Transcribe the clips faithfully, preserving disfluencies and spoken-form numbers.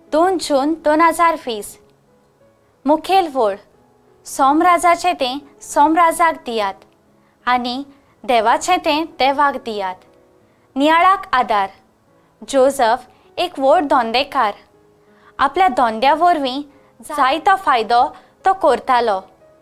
दोन जून दोन हजार वीस मुखेल वळ सोमराजाचें तें सोमराजाक दियात आनी देवाचें तें देवाक दियात। नियाळाक आदार जोजफ एक व्हड धोंदेकार। आपल्या धोंद्या वरवीं जायतो फायदो तो करतालो।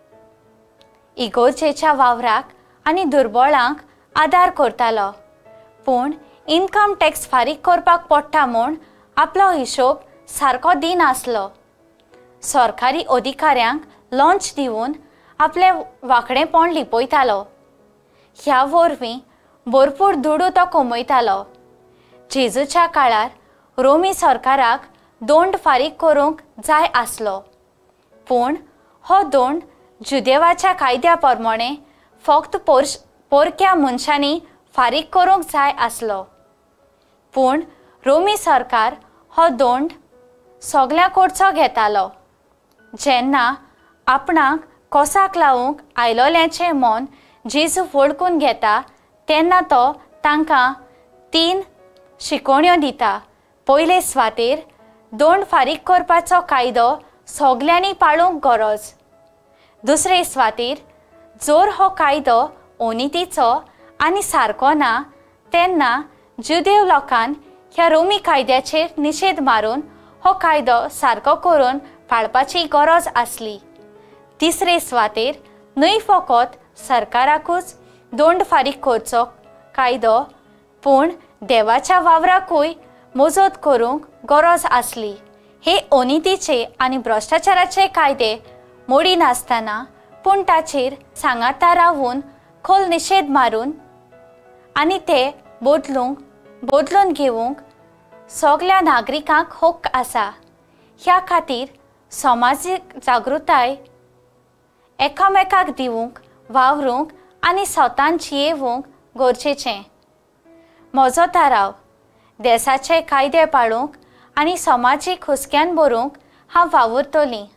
इगोर्जेच्या वावराक आनी दुर्बळांक आदार करतालो, पूण इन्कम टॅक्स फारीक करपाक पडटा म्हूण आपलो हिशोब सारको दिनासलो। सरकारी अधिकाऱ्यांक लॉंच दिवन आपले वांकडेपण लिपयतालो। ह्या वरवीं भरपूर दुडू तो कमयतालो। जेजूच्या काळार रोमी सरकाराक दोंड फारीक करूंक जाय आसलो, पूण हो दोंड जुदेवाच्या कायद्या प्रमाणे फक्त पोरश पोरक्या मनशांनी फारीक करूंक जाय आसलो। पूण रोमी सरकार हो दोंड सगल्या कडचो घेतालो। जेन्ना आपणाक कोसाक लावूंक आयलोल्यांचें मन जेजू वळखून घेता तेन्ना तो तांकां तीन शिकोण्यो दिता। पयले सुवातेर दोंड फारीक करपाचो कायदो सगल्यांनी पाळूंक गरज। दुसरे सुवातेर जोर हो कायदो अनितीचो आनी सारको ना तेन्ना जुदेव लोकांन ह्या रोमी कायद्याचेर निशेध मारून हो कायदो सारको करून पाळपाची गरज आसली। तिसरे सुवातेर न्हय फकत सरकाराकूच दोंड फारीक करचो कायदो, पूण देवाच्या वावराकूय मजत करूंक गरज आसली। हे अनितीचे आनी भ्रश्टाचाराचे कायदे मोडी नासतना पूण ताचेर सांगाता रावून खोल निशेध मारून आनी ते बदलूंक बदलून घेवंक सगल्या नागरिकांक हक्क आसा। ह्या खातीर समाजीक जागृताय एकामेकाक दिवंक वावरूंक आनी स्वतान जियेवंक गरजेचें। म्हजो थाराव देशाचे कायदे पाळूंक आनी समाजीक हुस्क्यान भरूंक हांव वावुरतलीं।